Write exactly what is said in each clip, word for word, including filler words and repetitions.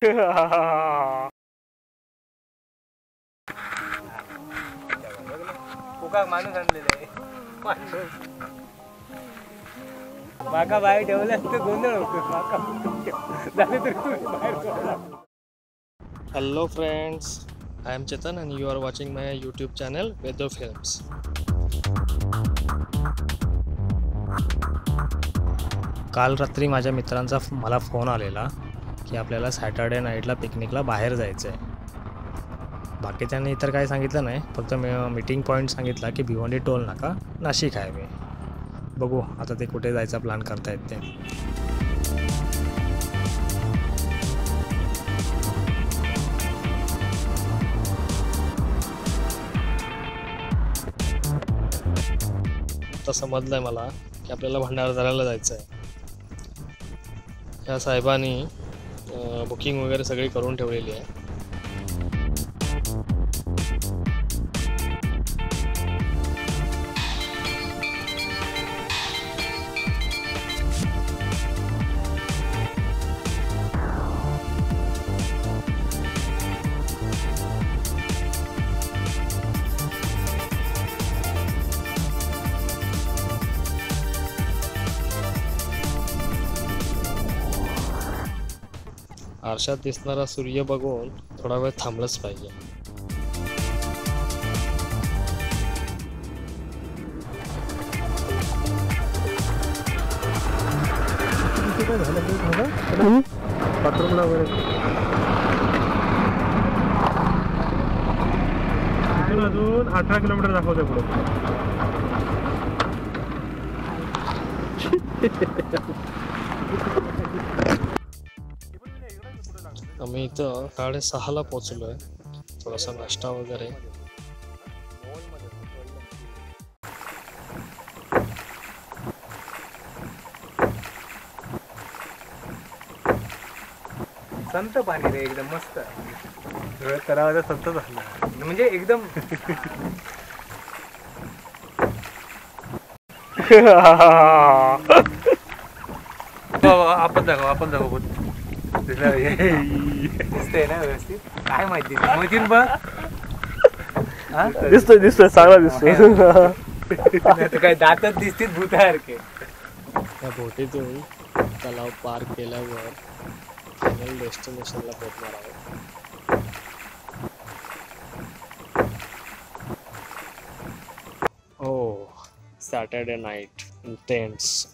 Coca माणूस आणलेला आहे माणूस माका बाहेर ठेवलं तर गोंधळ होतो माका झाले तरी तुम्ही बाहेर ठेवला. Hello friends, I am Chetan and you are watching my YouTube channel Vedo Films. काल रात्री माझ्या मित्रांचा मला फोन आलेला की आपल्याला सॅटर्डे नाईटला पिकनिकला बाहेर जायचं आहे. बाकीच्यांनी इतर काही सांगितलं नाही, फक्त मीटिंग पॉईंट सांगितला की भिवंडी टोल नाका नाशिक हायवे. बघू आता ते कुठे जायचा प्लॅन करतायत ते. आता समजलंय मला की आपल्याला भंडारदऱ्याला जायचं आहे. या साहेबांनी बुकिंग वगैरे सगळी करून ठेवलेली आहे. आरशात दिसणारा सूर्य बघून थोडा वेळ थांबलंच पाहिजे. अजून अठरा किलोमीटर दाखवते पुढे. आम्ही इथं साडेसहाला पोचलोय. थोडासा नाश्ता वगैरे. संत पाणी रे एकदम मस्त. करावा संत झाला म्हणजे एकदम. आपण दाखव आपण दाखव दिसतंय ना व्यवस्थित. काय माहिती मशीन बघ. दिसतोय दिसतोय चांगला दिसतोय. काय दातच दिसतील भूतासारखे. त्या बोटीतून तलाव पार केल्यावर फायनल डेस्टिनेशनला पोहोचणार आहोत. Oh Saturday night intense.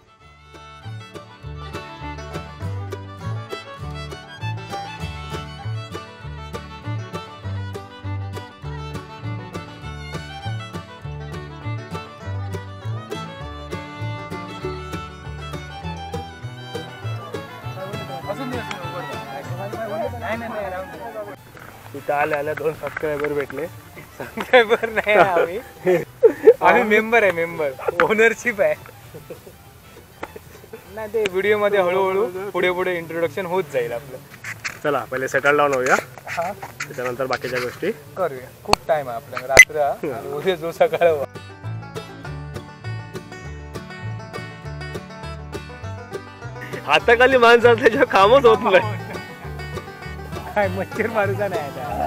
इथं आल्या आल्या दोन सबस्क्रायबर भेटले. सबस्क्रायबर नाही आम्ही आम्ही मेंबर आहे. मेंबर ओनरशिप आहे ना. ते व्हिडिओ मध्ये हळूहळू पुढे पुढे इंट्रोडक्शन होत जाईल आपलं. चला पहिले सेटल डाऊन होऊया, त्याच्यानंतर बाकीच्या गोष्टी करूया. खूप टाइम आहे आपल्याला. रात्र उद्या जो सकाळ. हाताखाली माणसं त्याच्या कामच होत नाही. काय मच्छर मारूचा नाही आता.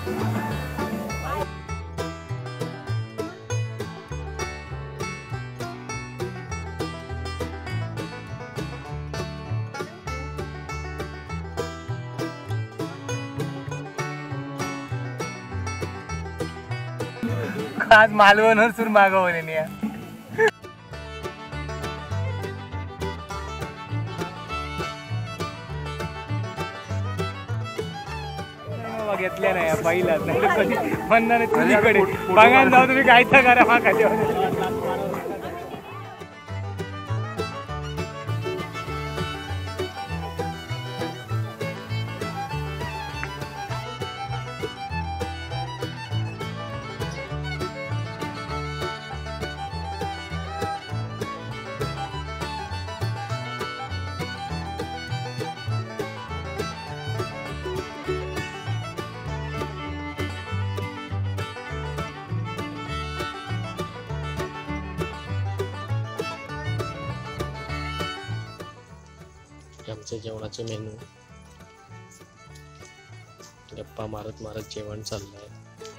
आज मालवणवर सूर मागवले नाही. घेतल्या नाही पहिलाच नाही कधी म्हणणार तुझीकडे बघायला जाऊ तुम्ही काय तर करा. हा खाली आमच्या जेवणाचे मेनू गप्पा मारत मारत जेवण चाललंय.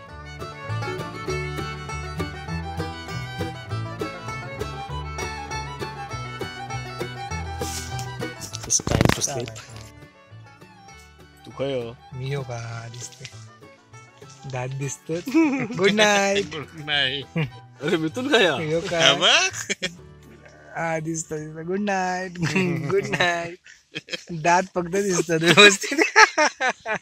It's time to sleep. तू काय हो? मी हो का दिसते दात दिसत. Good night. नाही अरे मिथून काय हो का हा दिसत दिसत. Good night. Good night. दात फक्त दिसतात व्यवस्थित.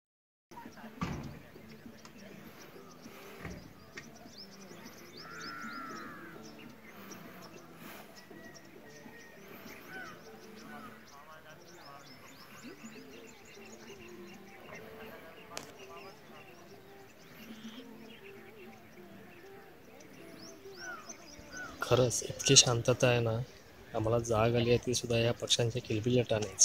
खरंच इतकी शांतता आहे ना, आम्हाला जाग आली आहे ती सुद्धा या पक्ष्यांच्या किलबिलाटानेच.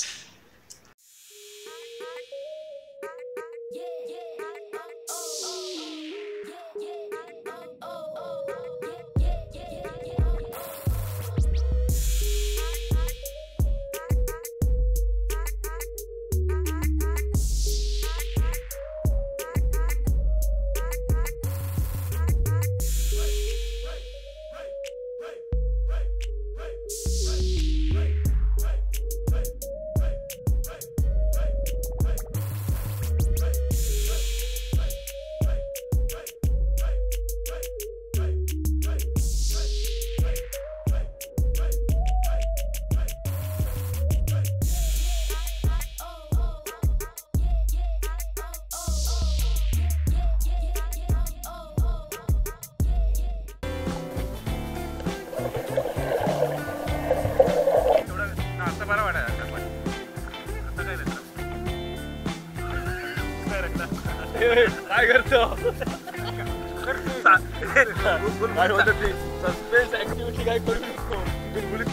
काय करतो काय होतं ते सस्पेन्स ऍक्टिव्हिटी काय करू शकतो.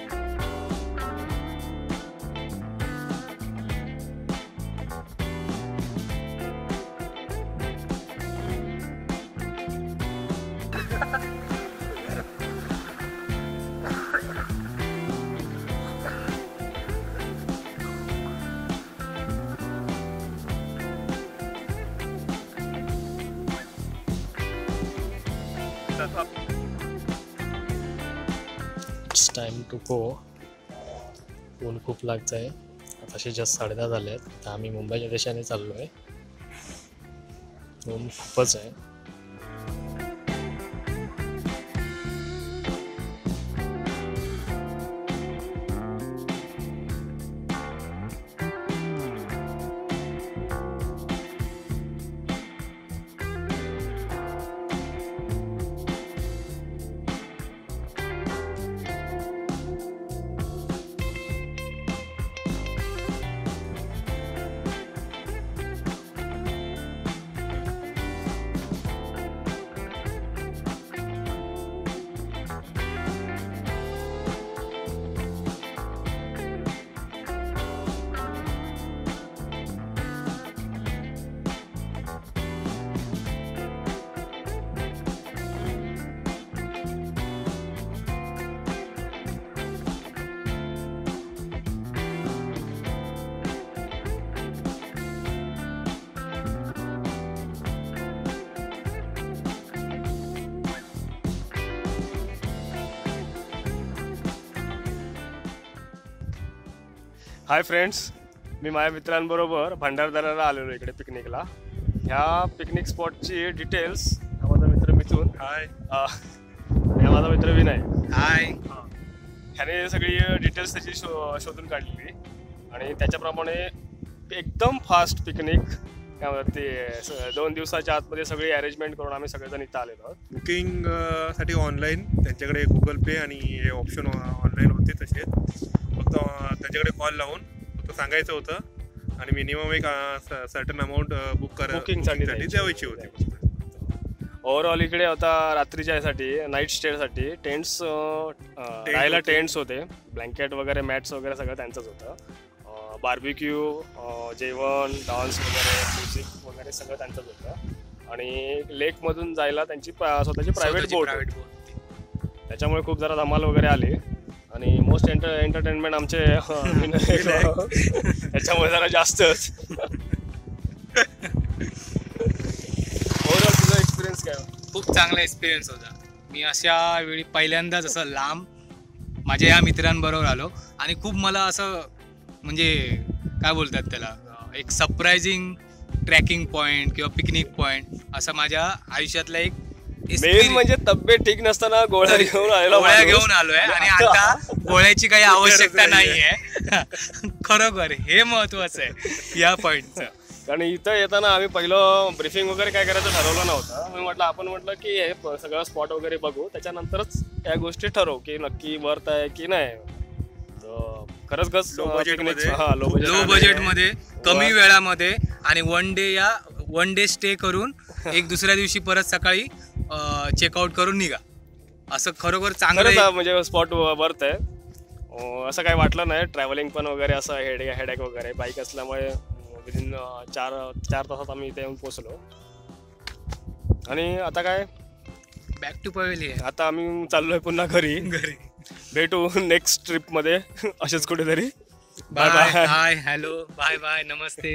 It's time to go. ऊन खूप लागत आहे. आताशी जस्ट साडे दहा झाले आहेत. तर आम्ही मुंबईच्या दिशेने चाललो आहे. ऊन खूपच आहे. हाय फ्रेंड्स, मी माझ्या मित्रांबरोबर भंडारदऱ्याला आलेलो इकडे पिकनिकला. ह्या पिकनिक स्पॉटची डिटेल्स हा माझा मित्र मिथून, हाय, हा माझा मित्र विनय, हाय. ह्याने सगळी डिटेल्स त्याची शो शोधून काढलेली आणि त्याच्याप्रमाणे एकदम फास्ट पिकनिक ते दोन दिवसाच्या आतमध्ये सगळी अरेंजमेंट करून आम्ही सगळेजण इथं आलेलो आहोत. बुकिंग साठी ऑनलाईन त्यांच्याकडे गुगल पे आणि हे ऑप्शन ऑनलाईन होते. तसे फक्त त्यांच्याकडे कॉल लावून फक्त सांगायचं होतं आणि मिनिमम एक सर्टन अमाऊंट बुक करा बुकिंगसाठी द्यायची होती. ओव्हरऑल इकडे होता रात्रीच्या यासाठी नाईट स्टेसाठी टेंट्स राहायला टेंट्स होते, ब्लँकेट वगैरे मॅट्स वगैरे सगळं त्यांचंच होतं. बार्बिक्यू, जेवण, डान्स वगैरे, म्युझिक वगैरे सगळं त्यांचंच होतं आणि लेकमधून जायला त्यांची स्वतःची प्रायव्हेट बोट होती. त्याच्यामुळे खूप जरा धमाल वगैरे आली आणि मोस्ट एंटर एंटरटेनमेंट आमचे त्याच्यामुळे जरा जास्तच. खूप चांगला एक्सपिरियन्स होता. मी अशा वेळी पहिल्यांदाच असं लांब माझ्या या मित्रांबरोबर आलो आणि खूप मला असं म्हणजे काय बोलतात त्याला एक सरप्रायझिंग ट्रॅकिंग पॉईंट किंवा पिकनिक पॉईंट असं माझ्या आयुष्यातला एक मेन म्हणजे तब्येत ठीक नसताना गोळ्या घेऊन आलेला गोळ्या माणूस. घेऊन आलोय आणि आता गोळ्याची काही आवश्यकता नाहीये. खरोखर हे महत्वाचं आहे या पॉईंटचं. कारण इथं येताना आम्ही पहिलं ब्रीफिंग वगैरे काय करायचं ठरवलं नव्हतं. मी म्हटलं आपण म्हटलं की हे प- सगळं स्पॉट वगैरे बघू, त्याच्यानंतरच या गोष्टी ठरवू की नक्की वर्थ आहे की नाही. तर खरंच गस Low budget मध्ये. हा लो बजेट लो बजेटमध्ये कमी वेळामध्ये आणि वन डे या वन डे स्टे करून एक दुसऱ्या दिवशी परत सकाळी चेकआउट करून निघा. असं खरोखर चांगलं खरंच आहे. हा म्हणजे स्पॉट वर्थ आहे. अं, असं काही वाटलं नाही. ट्रॅव्हलिंग पण वगैरे असं हेड हेडॅक वगैरे बाईक असल्यामुळे विदिन चार चार तासात आम्ही इथे येऊन पोचलो. आणि आता काय बॅक टू पवेली आहे. आता आम्ही चाललोय पुन्हा घरी. घरी भेटू नेक्स्ट ट्रिप मध्ये असेच कुठेतरी. Bye bye hi hello bye bye नमस्ते.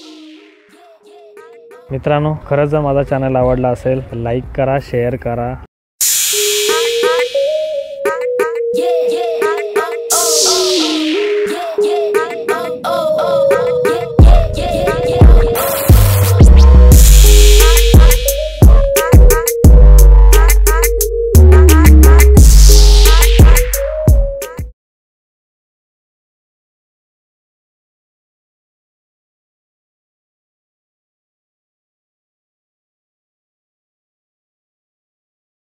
मित्रांनो, खरंच जर माझा चॅनल आवडला असेल लाईक करा, शेअर करा.